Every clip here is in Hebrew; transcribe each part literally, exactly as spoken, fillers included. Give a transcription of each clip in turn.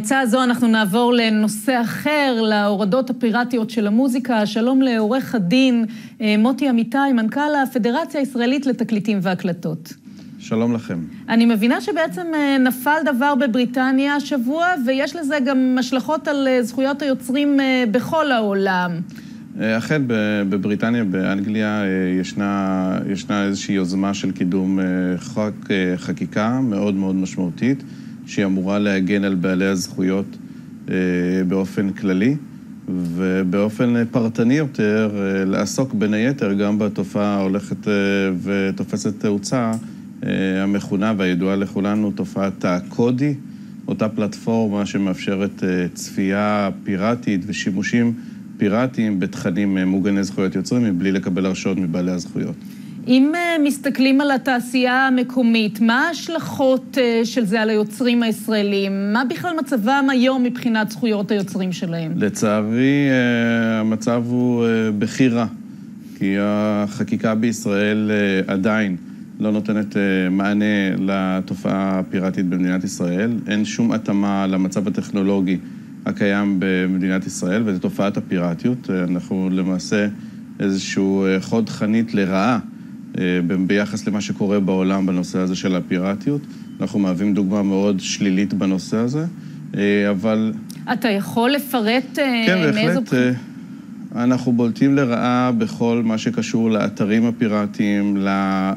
בצעה זו אנחנו נעבור לנושא אחר, להורדות הפיראטיות של המוזיקה. שלום לעורך הדין מוטי אמיתי, מנכ"ל הפדרציה הישראלית לתקליטים והקלטות. שלום לכם. אני מבינה שבעצם נפל דבר בבריטניה השבוע, ויש לזה גם השלכות על זכויות היוצרים בכל העולם. אכן, בבריטניה, באנגליה, ישנה, ישנה איזושהי יוזמה של קידום חוק, חקיקה מאוד מאוד משמעותית, שהיא אמורה להגן על בעלי הזכויות באופן כללי, ובאופן פרטני יותר לעסוק בין היתר גם בתופעה הולכת ותופסת תאוצה, המכונה והידועה לכולנו, תופעת הקודי, אותה פלטפורמה שמאפשרת צפייה פיראטית ושימושים פיראטיים בתכנים מוגני זכויות יוצרים מבלי לקבל הרשאות מבעלי הזכויות. אם מסתכלים על התעשייה המקומית, מה ההשלכות של זה על היוצרים הישראלים? מה בכלל מצבם היום מבחינת זכויות היוצרים שלהם? לצערי, המצב הוא בכי רע, כי החקיקה בישראל עדיין לא נותנת מענה לתופעה הפיראטית במדינת ישראל. אין שום התאמה למצב הטכנולוגי הקיים במדינת ישראל, וזו תופעת הפיראטיות. אנחנו למעשה איזשהו חוד חנית לרעה ביחס למה שקורה בעולם בנושא הזה של הפיראטיות. אנחנו מהווים דוגמה מאוד שלילית בנושא הזה, אבל... אתה יכול לפרט כן, מאיזו... בהחלט. אנחנו בולטים לרעה בכל מה שקשור לאתרים הפיראטיים, ל...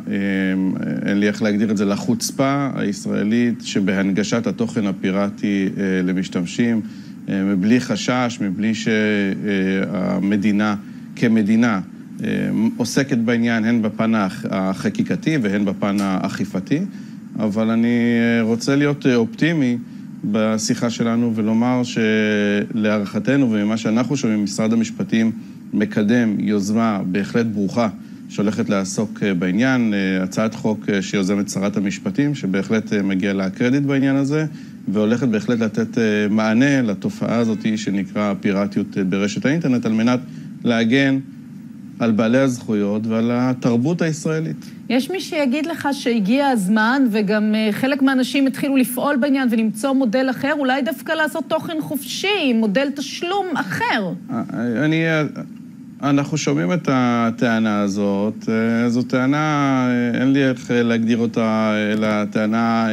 אין לי איך להגדיר את זה, לחוצפה הישראלית שבהנגשת התוכן הפיראטי למשתמשים, מבלי חשש, מבלי שהמדינה כמדינה עוסקת בעניין הן בפן החקיקתי והן בפן האכיפתי, אבל אני רוצה להיות אופטימי בשיחה שלנו ולומר שלהערכתנו וממה שאנחנו שומעים, משרד המשפטים מקדם יוזמה בהחלט ברוכה שהולכת לעסוק בעניין, הצעת חוק שיוזמת שרת המשפטים שבהחלט מגיע לה קרדיט בעניין הזה, והולכת בהחלט לתת מענה לתופעה הזאת שנקרא פיראטיות ברשת האינטרנט על מנת להגן על בעלי הזכויות ועל התרבות הישראלית. יש מי שיגיד לך שהגיע הזמן, וגם חלק מהאנשים התחילו לפעול בעניין ולמצוא מודל אחר, אולי דווקא לעשות תוכן חופשי, מודל תשלום אחר. אני, אנחנו שומעים את הטענה הזאת. זו טענה, אין לי איך להגדיר אותה, אלא טענה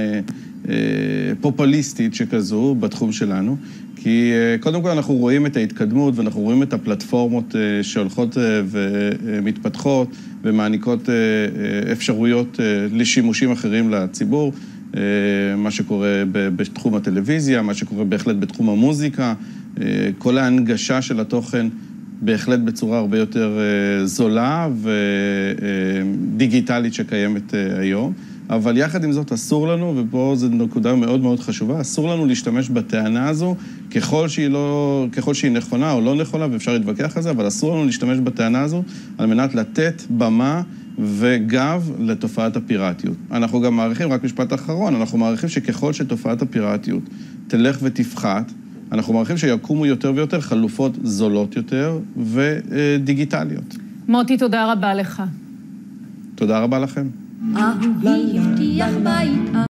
פופוליסטית שכזו בתחום שלנו. כי קודם כל אנחנו רואים את ההתקדמות ואנחנו רואים את הפלטפורמות שהולכות ומתפתחות ומעניקות אפשרויות לשימושים אחרים לציבור, מה שקורה בתחום הטלוויזיה, מה שקורה בהחלט בתחום המוזיקה, כל ההנגשה של התוכן בהחלט בצורה הרבה יותר זולה ודיגיטלית שקיימת היום. אבל יחד עם זאת אסור לנו, ופה זו נקודה מאוד מאוד חשובה, אסור לנו להשתמש בטענה הזו ככל שהיא, לא, ככל שהיא נכונה או לא נכונה, ואפשר להתווכח על זה, אבל אסור לנו להשתמש בטענה הזו על מנת לתת במה וגב לתופעת הפיראטיות. אנחנו גם מעריכים, רק משפט אחרון, אנחנו מעריכים שככל שתופעת הפיראטיות תלך ותפחת, אנחנו מעריכים שיקומו יותר ויותר חלופות זולות יותר ודיגיטליות. מוטי, תודה רבה לך. תודה רבה לכם. אהובי הבטיח בית